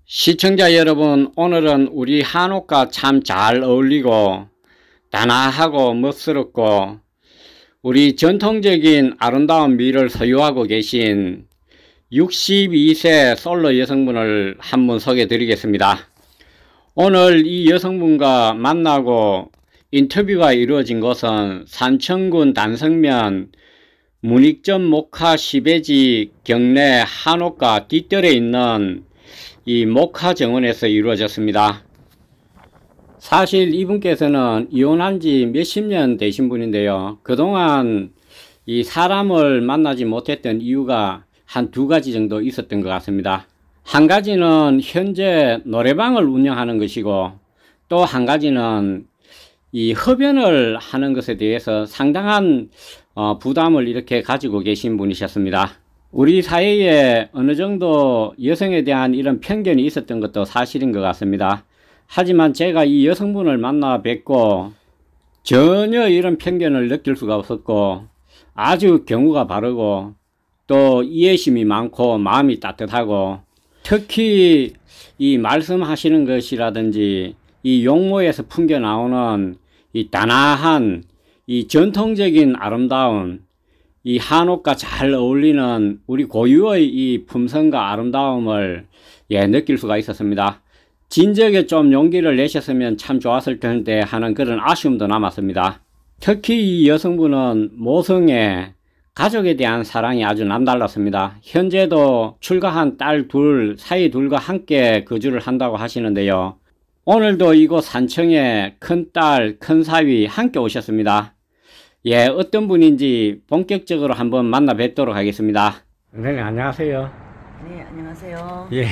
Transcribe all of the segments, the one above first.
시청자 여러분, 오늘은 우리 한옥과 참 잘 어울리고 단아하고 멋스럽고 우리 전통적인 아름다운 미를 소유하고 계신 62세 솔로 여성분을 한분 소개해 드리겠습니다. 오늘 이 여성분과 만나고 인터뷰가 이루어진 곳은 산청군 단성면 문익점 목화 시베지 경내 한옥가 뒷뜰에 있는 이 목화 정원에서 이루어졌습니다. 사실 이분께서는 이혼한 지 몇십 년 되신 분인데요. 그동안 이 사람을 만나지 못했던 이유가 한 두 가지 정도 있었던 것 같습니다. 한 가지는 현재 노래방을 운영하는 것이고, 또 한 가지는 이 흡연을 하는 것에 대해서 상당한 부담을 이렇게 가지고 계신 분이셨습니다. 우리 사회에 어느 정도 여성에 대한 이런 편견이 있었던 것도 사실인 것 같습니다. 하지만 제가 이 여성분을 만나 뵙고 전혀 이런 편견을 느낄 수가 없었고, 아주 경우가 바르고 또 이해심이 많고 마음이 따뜻하고, 특히 이 말씀하시는 것이라든지 이 용모에서 풍겨 나오는 이 단아한 이 전통적인 아름다운 이 한옥과 잘 어울리는 우리 고유의 이 품성과 아름다움을 느낄 수가 있었습니다. 진작에 좀 용기를 내셨으면 참 좋았을 텐데 하는 그런 아쉬움도 남았습니다. 특히 이 여성분은 모성애, 가족에 대한 사랑이 아주 남달랐습니다. 현재도 출가한 딸 둘, 사이 둘과 함께 거주를 한다고 하시는데요. 오늘도 이곳 산청에 큰딸, 큰사위 함께 오셨습니다. 어떤 분인지 본격적으로 한번 만나 뵙도록 하겠습니다. 네, 안녕하세요. 네, 안녕하세요. 네.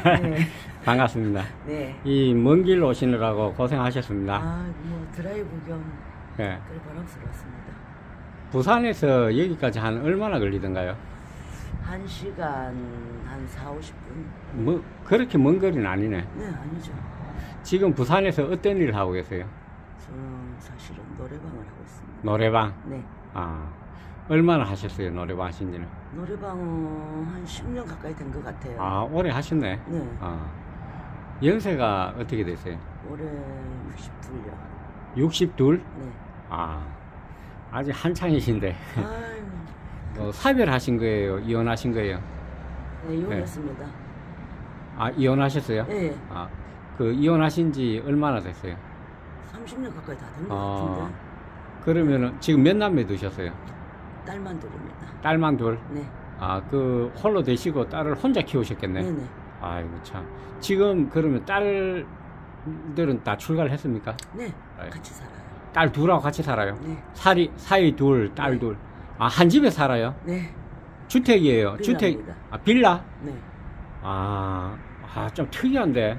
반갑습니다. 네. 이 먼 길 오시느라고 고생하셨습니다. 드라이브 겸 네. 그래 바람스러웠습니다. 부산에서 여기까지 한 얼마나 걸리던가요? 1시간 한 4, 50분. 뭐 그렇게 먼 거리는 아니네. 네, 아니죠. 지금 부산에서 어떤 일을 하고 계세요? 저는 사실은 노래방을 하고 있습니다. 노래방? 네. 얼마나 하셨어요, 노래방 하신지는? 노래방은 한 10년 가까이 된 것 같아요. 오래 하셨네. 네. 연세가 어떻게 되세요? 올해 62요. 62? 네. 아직 한창이신데. 아유. 사별하신 거예요? 이혼하신 거예요? 네, 이혼했습니다. 이혼하셨어요? 네. 그 이혼하신 지 얼마나 됐어요? 30년 가까이 다 된 것 같은데. 그러면은 지금 몇 남매 두셨어요? 딸만 둘입니다. 딸만 둘? 네. 그 홀로 되시고 딸을 혼자 키우셨겠네. 네네. 아이고 참. 지금 그러면 딸들은 다 출가를 했습니까? 네. 같이 살아요. 딸 둘하고 같이 살아요? 네. 사이 둘, 딸 네. 둘. 한 집에 살아요? 네. 주택이에요? 빌라입니다. 주택, 빌라? 네. 좀 특이한데.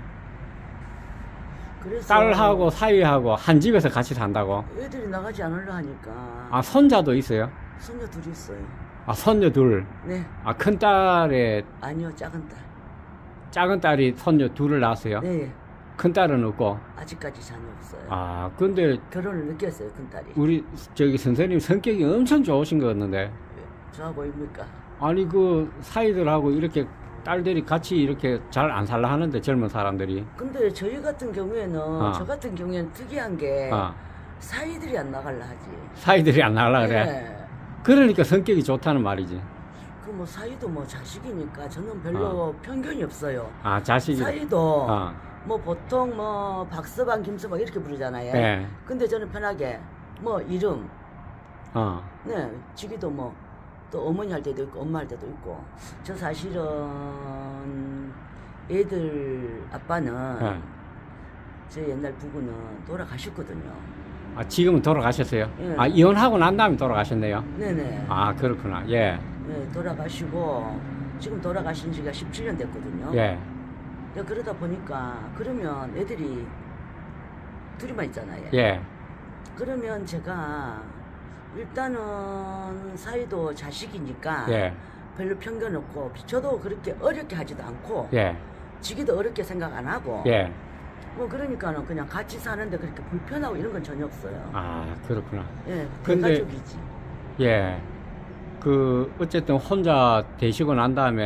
그래서 딸하고 사위하고 한 집에서 같이 산다고? 애들이 나가지 않으려 하니까. 손자도 있어요? 손녀 둘이 있어요. 손녀 둘? 네. 큰 딸에 아니요, 작은 딸. 작은 딸이 손녀 둘을 낳았어요? 네. 큰 딸은 없고? 아직까지 자녀 없어요. 근데 결혼을 늦게 했어요, 큰 딸이. 우리 선생님 성격이 엄청 좋으신 것 같는데. 좋아 보입니까? 아니 그 사이들하고 이렇게 딸들이 같이 이렇게 잘 안 살라 하는데, 젊은 사람들이. 근데 저희 같은 경우에는 저 같은 경우에는 특이한 게 사이들이 안 나갈라 하지. 사이들이 안 나갈라 그래? 네. 그러니까 성격이 좋다는 말이지. 그 뭐 사이도 뭐 자식이니까 저는 별로 편견이 없어요. 자식이. 사이도 뭐 보통 뭐 박서방, 김서방 이렇게 부르잖아요. 네. 근데 저는 편하게 뭐 이름. 네. 지기도 뭐 또 어머니 할 때도 있고 엄마 할 때도 있고. 저 사실은 애들 아빠는 제 옛날 부부는 돌아가셨거든요. 지금은 돌아가셨어요? 네. 이혼하고 난 다음에 돌아가셨네요? 네네. 그렇구나. 예. 네, 돌아가시고 지금 돌아가신 지가 17년 됐거든요. 예. 그러다 보니까 그러면 애들이 둘이만 있잖아요. 예. 그러면 제가 일단은 사이도 자식이니까 별로 편견 없고, 저도 그렇게 어렵게 하지도 않고 지기도 어렵게 생각 안 하고 뭐 그러니까는 그냥 같이 사는데 그렇게 불편하고 이런 건 전혀 없어요. 그렇구나. 예, 근데 가족이지. 어쨌든 혼자 되시고 난 다음에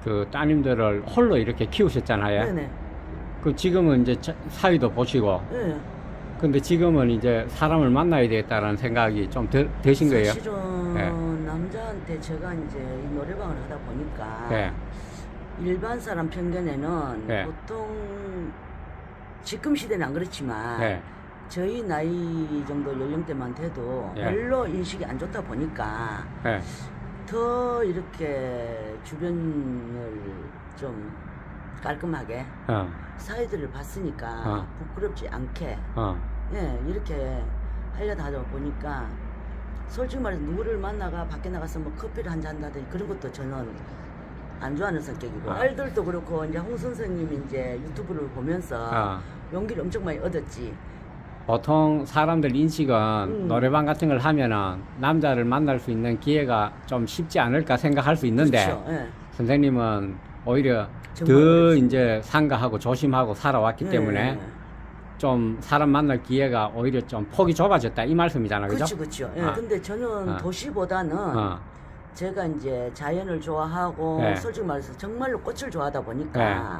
그 따님들을 홀로 이렇게 키우셨잖아요. 네네. 그 지금은 이제 사위도 보시고. 네. 근데 지금은 이제 사람을 만나야 되겠다라는 생각이 좀 드신 거예요? 사실은 네. 남자한테 제가 이제 이 노래방을 하다 보니까 네. 일반 사람 편견에는 네. 보통 지금 시대는 안 그렇지만 네. 저희 나이 정도 연령대만 돼도 네. 별로 인식이 안 좋다 보니까 네. 더 이렇게 주변을 좀 깔끔하게 사이들을 봤으니까 부끄럽지 않게 예, 이렇게 하려다 하다 보니까 솔직히 말해서 누구를 만나가 밖에 나가서 뭐 커피를 한잔 한다든지 그런 것도 저는 안 좋아하는 성격이고 아이들도 그렇고 이제 홍 선생님이 이제 유튜브를 보면서 용기를 엄청 많이 얻었지. 보통 사람들 인식은 노래방 같은 걸 하면은 남자를 만날 수 있는 기회가 좀 쉽지 않을까 생각할 수 있는데 그렇죠. 예. 선생님은 오히려 더 그렇지. 이제 상가하고 조심하고 살아왔기 때문에 좀 사람 만날 기회가 오히려 좀 폭이 좁아졌다 이 말씀이잖아요. 그죠? 그렇죠. 예. 근데 저는 도시보다는 제가 이제 자연을 좋아하고 솔직히 말해서 정말로 꽃을 좋아하다 보니까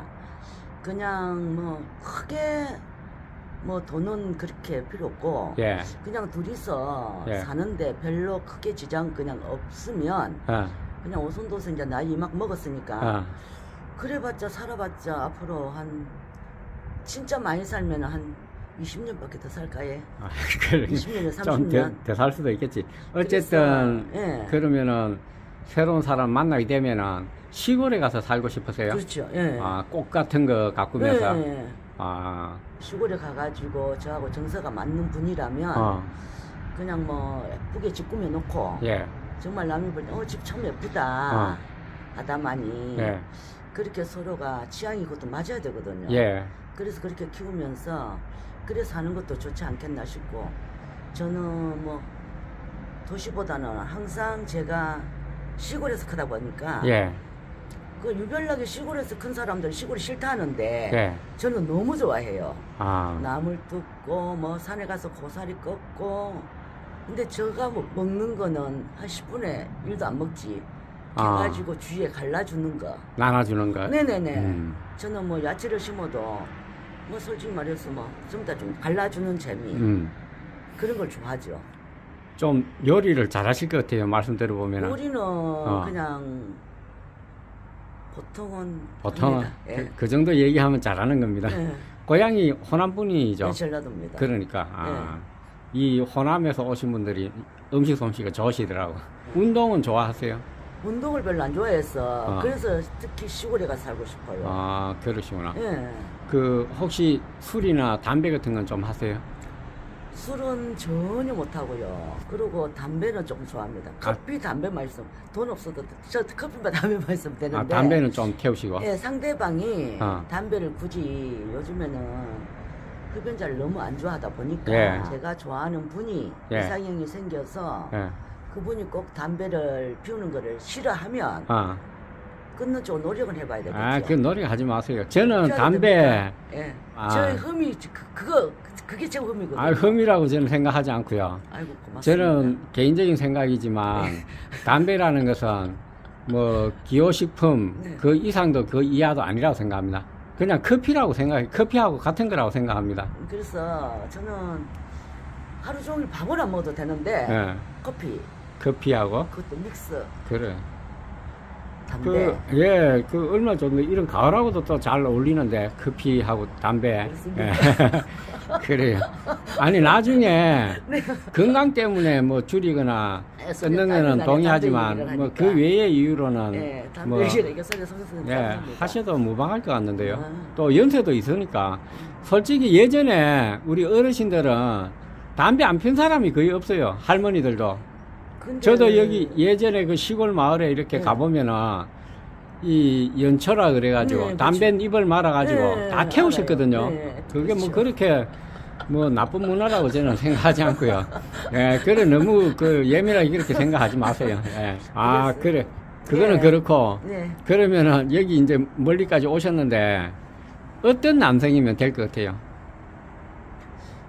그냥 뭐 크게 뭐 돈은 그렇게 필요 없고 그냥 둘이서 사는데 별로 크게 지장 그냥 없으면 그냥 오손도서 이제 나이 막 먹었으니까 그래봤자 살아봤자 앞으로 한 진짜 많이 살면 한 20년밖에 더 살까요? 20년에 30년 좀 더 살 수도 있겠지. 어쨌든 그래서, 그러면은 새로운 사람 만나게 되면은 시골에 가서 살고 싶으세요? 그렇죠. 꽃 같은 거 가꾸면서. 시골에 가가지고 저하고 정서가 맞는 분이라면 그냥 뭐 예쁘게 집 꾸며놓고 정말 남이 볼 때 집 참 예쁘다 하다마니 그렇게 서로가 취향이 그것도 맞아야 되거든요. 그래서 그렇게 키우면서 그래 사는 것도 좋지 않겠나 싶고 저는 뭐 도시보다는 항상 제가 시골에서 크다 보니까 그 유별나게 시골에서 큰 사람들 시골이 싫다 하는데 저는 너무 좋아해요. 나물 뜯고 뭐 산에 가서 고사리 꺾고 근데 제가 뭐 먹는 거는 한 10분에 1도 안 먹지. 해가지고 주위에 갈라주는 거 나눠주는 거. 네네네. 저는 뭐 야채를 심어도 뭐 솔직히 말해서 뭐 좀 다 좀 갈라주는 재미 그런 걸 좋아하죠. 좀 요리를 잘하실 것 같아요. 말씀 들어보면. 요리는 그냥 보통은 그 정도 얘기하면 잘하는 겁니다. 고향이 호남 분이죠. 전라도입니다. 그러니까 이 호남에서 오신 분들이 음식 솜씨가 좋으시더라고. 운동은 좋아하세요? 운동을 별로 안 좋아해서 그래서 특히 시골에 가서 살고 싶어요. 그러시구나. 그 혹시 술이나 담배 같은 건 좀 하세요? 술은 전혀 못하고요. 그리고 담배는 조금 좋아합니다. 커피, 담배만 있으면 돈 없어도 저 커피만 담배만 있으면 되는데 담배는 좀 태우시고? 상대방이 담배를 굳이 요즘에는 흡연자를 너무 안 좋아하다 보니까 제가 좋아하는 분이 이상형이 생겨서 그분이 꼭 담배를 피우는 거를 싫어하면 끊는 쪽 노력을 해봐야 되겠죠. 그 노력 하지 마세요. 저는 담배 저의 흠이 그게 제 흠이거든요. 흠이라고 저는 생각하지 않고요. 아이고 고맙습니다. 저는 개인적인 생각이지만 담배라는 것은 뭐 기호식품 그 이상도 그 이하도 아니라고 생각합니다. 그냥 커피라고 생각해. 커피하고 같은 거라고 생각합니다. 그래서 저는 하루 종일 밥을 안 먹어도 되는데 커피하고 그것도 믹스. 그래. 담배. 그 얼마 전에 이런 가을하고도 또 잘 어울리는데 커피하고 담배. 그래요. 아니 나중에 건강 때문에 뭐 줄이거나 끊는 거는 동의하지만 뭐 그 외의 이유로는 뭐 하셔도 무방할 것 같는데요. 또 연세도 있으니까 솔직히 예전에 우리 어르신들은 담배 안 핀 사람이 거의 없어요. 할머니들도. 저도 여기 예전에 그 시골 마을에 이렇게 가보면은 이 연초라 그래가지고 담배 잎을 말아가지고 다 태우셨거든요. 그게 뭐 그렇게 뭐 나쁜 문화라고 저는 생각하지 않고요. 그래 너무 그 예민하게 그렇게 생각하지 마세요. 그래 그거는 그렇고 그러면은 여기 이제 멀리까지 오셨는데 어떤 남성이면 될 것 같아요?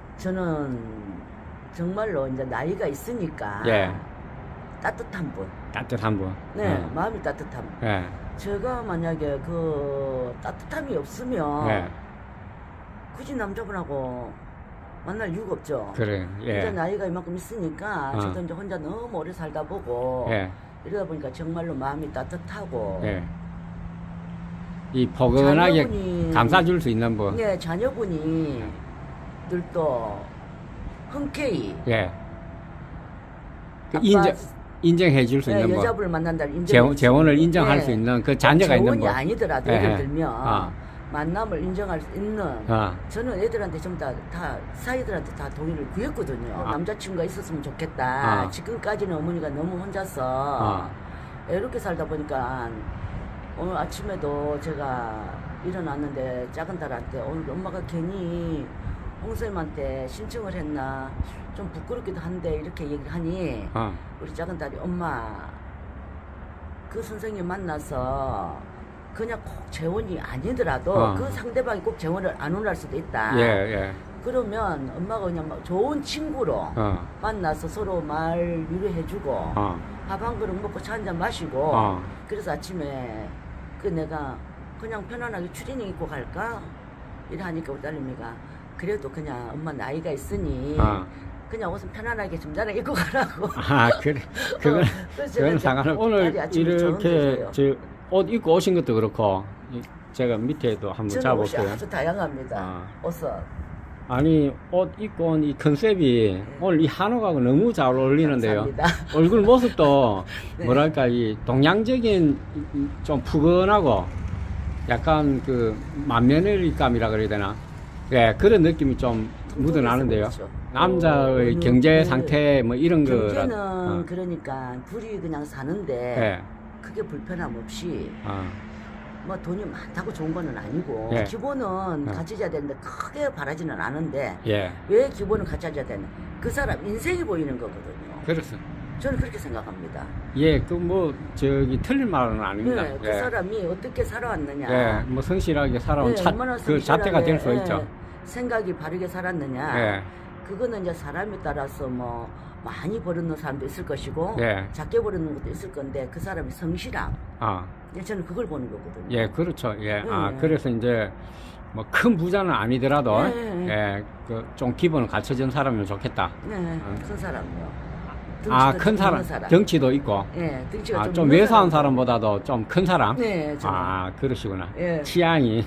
저는 정말로 이제 나이가 있으니까 따뜻한 분. 따뜻한 분. 네, 마음이 따뜻함. 예. 제가 만약에 그 따뜻함이 없으면 예. 굳이 남자분하고 만날 이유가 없죠. 그래. 예. 이제 나이가 이만큼 있으니까 저도 이제 혼자 너무 오래 살다 보고 예. 이러다 보니까 정말로 마음이 따뜻하고 예. 이 포근하게 감싸줄 수 있는 분. 네, 자녀분이 들도 흔쾌히 예. 그 인정해 줄 수 있는 분. 여자분을 만난다 인정 재혼을 인정할 수 있는 그 자녀가 있는 분. 재혼이 아니더라도 예를 들면 만남을 인정할 수 있는 저는 애들한테 전부 다 사이들한테 다 동의를 구했거든요. 남자친구가 있었으면 좋겠다. 지금까지는 어머니가 너무 혼자서 이렇게 살다 보니까 오늘 아침에도 제가 일어났는데 작은 딸한테 오늘 엄마가 괜히 홍선생님한테 신청을 했나 좀 부끄럽기도 한데 이렇게 얘기를 하니 우리 작은 딸이 엄마 그 선생님 만나서 그냥 꼭 재혼이 아니더라도 그 상대방이 꼭 재혼을 안 원할 수도 있다. 그러면 엄마가 그냥 막 좋은 친구로 만나서 서로 말 위로해주고 밥 한 그릇 먹고 차 한 잔 마시고 그래서 아침에 그 내가 그냥 편안하게 추리닝 입고 갈까? 이러니까 우리 딸내미가 그래도 그냥 엄마 나이가 있으니 그냥 옷은 편안하게 점잖게 입고 가라고. 그래. 그건 상관없어. 오늘 이렇게 옷 입고 오신 것도 그렇고 제가 밑에도 한번 잡아볼게요. 옷이 아주 다양합니다. 옷은. 아니 옷 입고 온 이 컨셉이 오늘 이 한옥하고 너무 잘 어울리는데요. 감사합니다. 얼굴 모습도 뭐랄까 이 동양적인 좀 푸근하고 약간 그 만면일감이라 그래야 되나? 예, 그런 느낌이 좀 묻어나는데요. 그렇죠. 남자의 경제 상태 뭐 이런 거. 경제는 그러니까 둘이 그냥 사는데 크게 불편함 없이 뭐 돈이 많다고 좋은 거는 아니고 기본은 갖춰져야 되는데 크게 바라지는 않은데 왜 기본은 갖춰져야 되나? 그 사람 인생이 보이는 거거든요. 그렇죠. 저는 그렇게 생각합니다. 그 뭐 저기 틀린 말은 아닙니다. 그 사람이 어떻게 살아왔느냐. 뭐 성실하게 살아온 그 자태가 될 수 있죠. 생각이 바르게 살았느냐. 그거는 이제 사람에 따라서 뭐 많이 버는 사람도 있을 것이고 작게 버는 것도 있을 건데 그 사람이 성실함. 저는 그걸 보는 거거든요. 그렇죠. 그래서 이제 뭐 큰 부자는 아니더라도 그 좀 기본을 갖춰진 사람이면 좋겠다. 큰 사람이요. 큰 사람. 덩치도 있고. 덩치가 좀 왜소한 사람보다도 좀 큰 사람. 그러시구나. 취향이.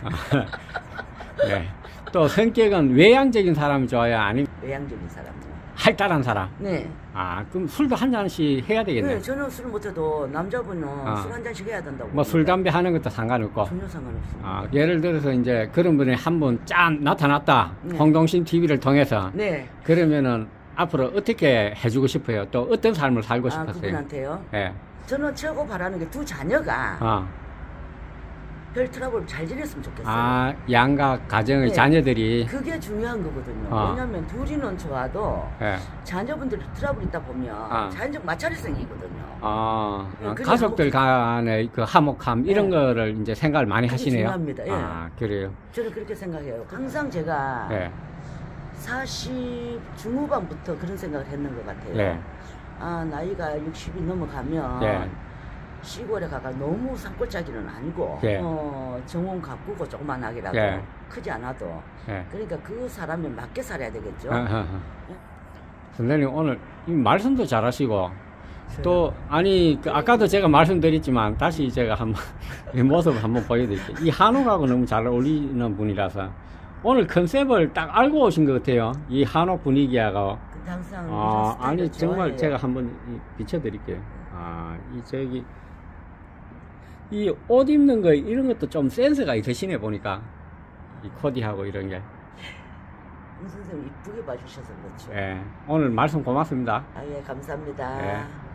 또 성격은 외향적인 사람이 좋아요? 아니면 외향적인 사람이요. 활달한 사람? 그럼 술도 한 잔씩 해야 되겠네. 저는 술 못해도 남자분은 술 한 잔씩 해야 된다고. 뭐 술, 담배 하는 것도 상관없고? 전혀 상관없습니다. 예를 들어서 이제 그런 분이 한 분 짠 나타났다. 홍동신 TV를 통해서. 그러면은 앞으로 어떻게 해주고 싶어요? 또 어떤 삶을 살고 싶었어요? 그분한테요? 저는 최고 바라는 게 두 자녀가 별 트러블 잘 지냈으면 좋겠어요. 양가 가정의 자녀들이. 그게 중요한 거거든요. 왜냐면 둘이는 좋아도 자녀분들이 트러블 있다 보면 자연적 마찰이 생기거든요. 가족들 간의 그 화목함 이런 거를 이제 생각을 많이 하시네요. 중요합니다. 그래요. 저는 그렇게 생각해요. 항상 제가 40 중후반부터 그런 생각을 했는 것 같아요. 나이가 60이 넘어가면 시골에 가가 너무 산골짜기는 아니고 정원 가꾸고 조그만하게라도 크지 않아도 그러니까 그 사람에 맞게 살아야 되겠죠. 선생님 오늘 말씀도 잘하시고 또 아까도 제가 말씀드렸지만 다시 제가 한번 이 모습을 한번 보여드릴게요. 이 한옥하고 너무 잘 어울리는 분이라서 오늘 컨셉을 딱 알고 오신 것 같아요. 이 한옥 분위기하고. 항상 정말 제가 한번 비춰드릴게요. 이 옷 입는 거 이런 것도 좀 센스가 있으시네 보니까 이 코디하고 이런 게. 선생님 이쁘게 봐주셔서 그렇죠. 오늘 말씀 고맙습니다. 감사합니다.